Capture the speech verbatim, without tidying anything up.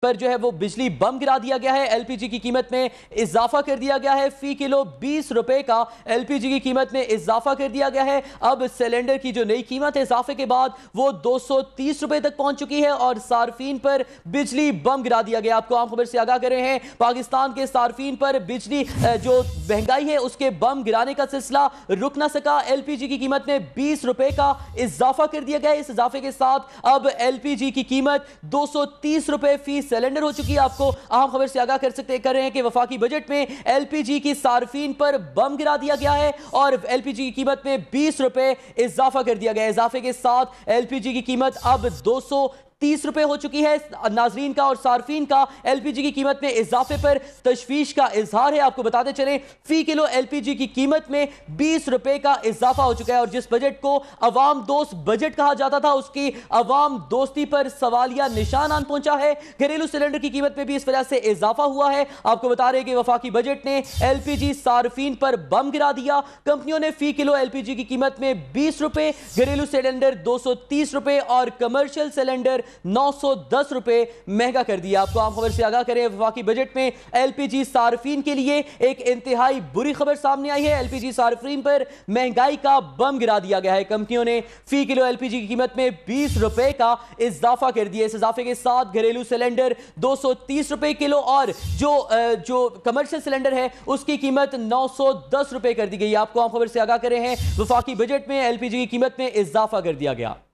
पर जो है वो बिजली बम गिरा दिया गया है। एलपीजी की कीमत में इजाफा कर दिया गया है। फी किलो बीस रुपए का एलपीजी की कीमत में इजाफा कर दिया गया है। अब सिलेंडर की जो नई कीमत है इजाफे के बाद वो दो सौ तीस रुपए तक पहुंच चुकी है और सार्फिन पर बिजली बम गिरा दिया गया। आपको आम खबर से आगाह कर रहे हैं, पाकिस्तान के सार्फिन पर बिजली जो महंगाई है उसके बम गिराने का सिलसिला रुक ना सका। एलपीजी की कीमत में बीस रुपए का इजाफा कर दिया गया है। इस इजाफे के साथ अब एलपीजी की कीमत दो सौ तीस रुपए फी सिलेंडर हो चुकी है। आपको अहम खबर से आगाह कर सकते कर रहे हैं कि वफाकी बजट में एलपीजी की सार्फिन पर बम गिरा दिया गया है और एलपीजी की कीमत में बीस रुपए इजाफा कर दिया गया है। इजाफे के साथ एलपीजी की कीमत अब दो सौ तीस रुपए हो चुकी है। नाजरीन का और सार्फिन का एलपीजी की कीमत में इजाफे पर तशवीश का इजहार है। आपको बताते चलें, फी किलो एलपीजी की कीमत में बीस रुपए का इजाफा हो चुका है और जिस बजट को अवाम दोस्त बजट कहा जाता था उसकी अवाम दोस्ती पर सवालिया निशान आन पहुंचा है। घरेलू सिलेंडर की कीमत में भी इस वजह से इजाफा हुआ है। आपको बता रहे हैं कि वफाकी बजट ने एलपीजी सार्फिन पर बम गिरा दिया। कंपनियों ने फी किलो एलपीजी की कीमत में बीस रुपए, घरेलू सिलेंडर दो सौ तीस रुपए और कमर्शियल सिलेंडर नौ सौ दस रुपए महंगा कर दिया। आपको आम खबर से आगाह करें, वफाकी बजट में एलपीजी सार्फिन के लिए एक इंतहाई बुरी खबर सामने आई है। एलपीजी सार्फिन पर महंगाई का बम गिरा दिया गया है। कंपनियों ने फी किलो एलपीजी की कीमत में बीस रुपए का इजाफा कर दिया। इस इजाफे के साथ घरेलू सिलेंडर दो सौ तीस रुपए किलो और जो जो कमर्शियल सिलेंडर है उसकी कीमत नौ सौ दस रुपए कर दी गई। आपको आम खबर से आगाह कर रहे हैं, वफाकी बजट में एलपीजी की कीमत में इजाफा कर दिया गया।